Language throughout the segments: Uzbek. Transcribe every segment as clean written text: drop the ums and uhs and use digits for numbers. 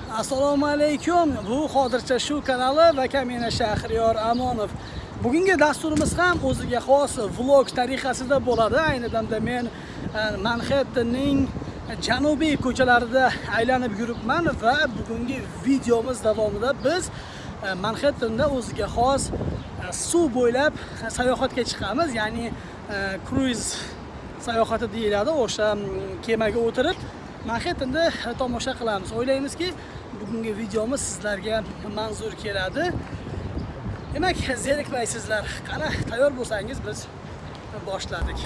Assalomu alaykum. Bu hozircha shu kanali va Kamina Shahriyor Amonov. Bugungi dasturimiz ham o'ziga xos vlog tariqasida bo'ladi. Ayni damda men Manhattanning janubiy ko'chalarida aylanib yuribman va bugungi videomiz davomida biz Manhattanda o'ziga xos suv bo'ylab sayohatga chiqamiz, ya'ni kruiz sayohati deyiladi. O'sha kemaga o'tirib Manhattanda tomosha qilamiz. O'ylaymizki, bugungi videomiz sizlarga manzur keladi. Demak, zerikmaysizlar. Qani, tayyor bo'lsangiz biz boshladik.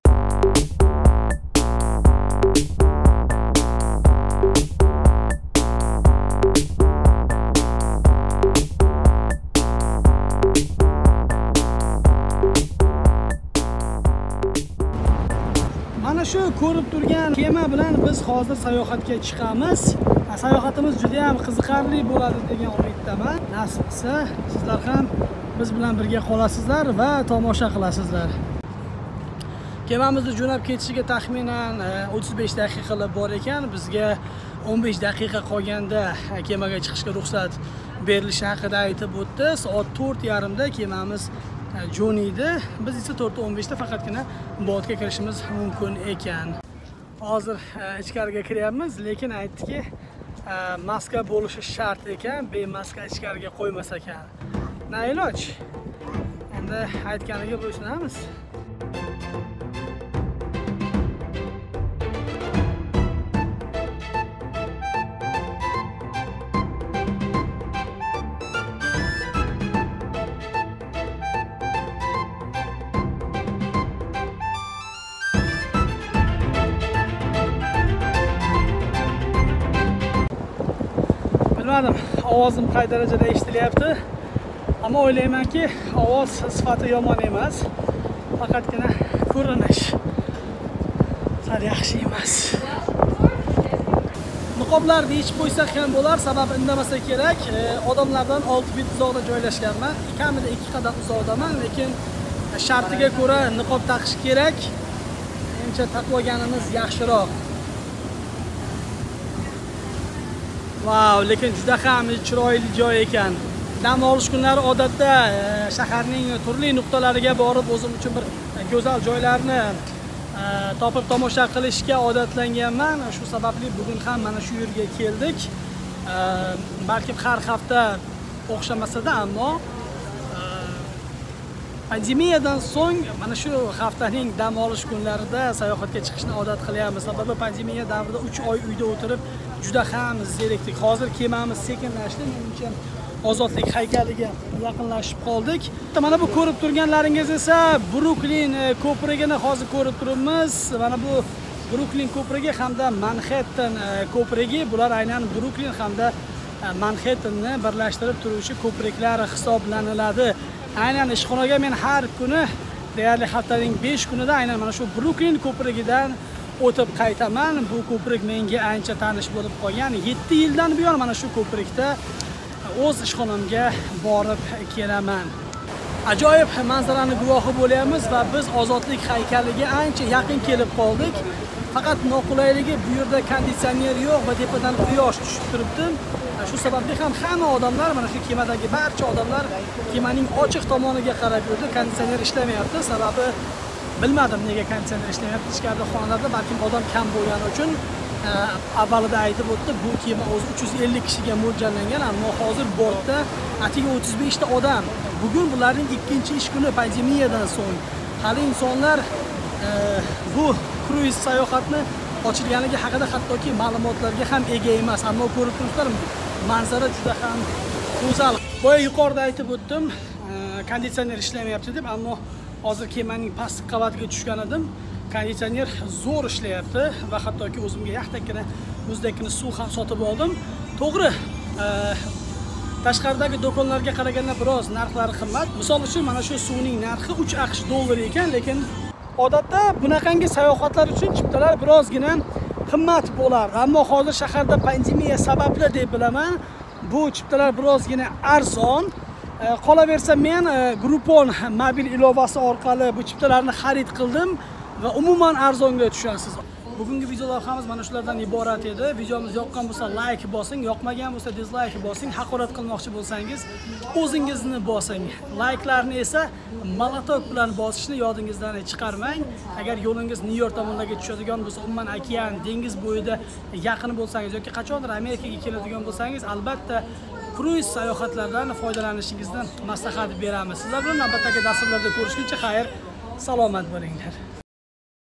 Mana shu ko'rib turgan kema bilan biz hozir sayohatga chiqamiz. Sayohatimiz juda ham qiziqarli bo'ladi degan umiddaman. Nasib qilsa, sizlar ham biz bilan birga qolasizlar va tomosha qilasizlar. Kemamizni jo'nab ketishiga taxminan 35 daqiqalar bor ekan. Bizga 15 daqiqa qolganda kemaga chiqishga ruxsat berilishi haqida aytib o'tdi. Soat 4:30da kemamiz jo'naydi. Biz esa 4:15 da faqatgina botga kirishimiz mumkin ekan. Hozir ichkariga kiryapmiz, lekin aytdiki, maska bo'lishi shart ekan, bemaska ichkariga qo'ymas ekan. Na iloj. Endi aytganiga bo'ysunamiz. Bilmadim, ovozim qay darajada eshitilyapti. Ammo o'ylaymanki, ovoz sifati yomon emas. Faqatgina ko'rinish sal yaxshi emas. Niqoblarni yechib qo'ysak ham bo'lar, sababi indamasa kerak. Odamlardan 6 fit uzoqda joylashganman. Kamida 2 qadam uzoqdaman, lekin shartiga ko'ra niqob taqish kerak. Menimcha taqvoganimiz yaxshiroq. Wow, lekin juda ham chiroyli joy ekan. Dam olish kunlari odatda shaharning turli nuqtalariga borib o'zim uchun bir go'zal joylarni topib tomosha qilishga odatlanganman. Shu sababli bugun ham mana shu yerga keldik. Balki har hafta o'xshamasa-da, ammo pandemiyadan so'ng mana shu haftaning dam olish kunlarida sayohatga chiqishni odat qilyapmiz. Sababi pandemiya davrida 3 oy uyda o'tirib juda ham zerikdik. Hozir kemamiz sekinlashdi, menimcha ozodlik haykaliga yaqinlashib qoldik. Mana bu ko'rib turganlaringiz esa Brooklyn ko'prigini hozir ko'rib turibmiz. Mana bu Brooklyn ko'prigi hamda Manhattan ko'prigi. Bular aynan Brooklyn hamda Manhattanni birlashtirib turuvchi ko'priklar hisoblaniladi. Aynan ishxonaga men har kuni, deyarli haftaning 5 kunida aynan mana shu Brooklyn ko'prigidan o'tib qaytaman. Bu ko'prik menga ancha tanish bo'lib qolgan. 7 yildan buyon mana shu ko'prikda o'z ishxonamga borib kelaman. Ajoyib manzarani guvohi bo'lyapmiz va biz ozodlik haykaliga ancha yaqin kelib qoldik. Faqat noqulayligi bu yerda konditsioner yo'q va tepadan quyosh tushib turibdi. Shu sababli ham hamma odamlar, mana shu kemadagi barcha odamlar kemaning ochiq tomoniga qarab yurdi. Konditsioner ishlamayapti. Sababi bilmadim nega konditsioner ishlamayapti. Ichkarida xonalarda balkim odam kam bo'lgani uchun avvalida aytib o'tdi, bu kema o'zi 350 kishiga mo'ljallangan, ammo hozir bortda atigi 35 ta odam. Bugun bularning ikkinchi ish kuni pandemiyadan so'ng. Hali insonlar bu kruiz sayohatni ochilganligi haqida hattoki ma'lumotlarga ham ega emas, ammo ko'rib turibsizlar, manzara juda ham go'zal. Boya yuqorida aytib o'tdim, konditsioner ishlamayapti deb, ammo hozir kemaning pastki qavatiga tushgan edim. Konditsioner zo'r ishlayapti va hattoki o'zimga yaxtakkina muzdakkina suv ham sotib oldim. To'g'ri, tashqaridagi do'konlarga qaraganda biroz narxlari qimmat. Misol uchun mana shu suvning narxi 3 AQSh dollari ekan, lekin odatda bunaqangi sayohatlar uchun chiptalar birozgina qimmat bo'lar. Ammo hozir shaharda pandemiya sababli deb bilaman, bu chiptalar birozgina arzon. Qolaversa men Groupon mobil ilovasi orqali bu chiptalarni xarid qildim va umuman arzonga tushasiz. Bugungi video lavhamiz mana shulardan iborat edi. Videomiz yoqqan bo'lsa like bosing, yoqmagan bo'lsa dislike bosing. Haqorat qilmoqchi bo'lsangiz o'zingizni bosing. Like'larni esa molotok bilan bosishni yodingizdan chiqarmang. Agar yo'lingiz Nyu-York tomonlarga tushadigan bo'lsa, umuman okean, dengiz bo'yida yaqin bo'lsangiz yoki qachondir Amerikaga keladigan bo'lsangiz, albatta kruiz sayohatlardan foydalanishingizdan maslahat beramiz. Sizlar bilan navbatdagi dasturlarda ko'rishguncha xayr, salomat bo'linglar.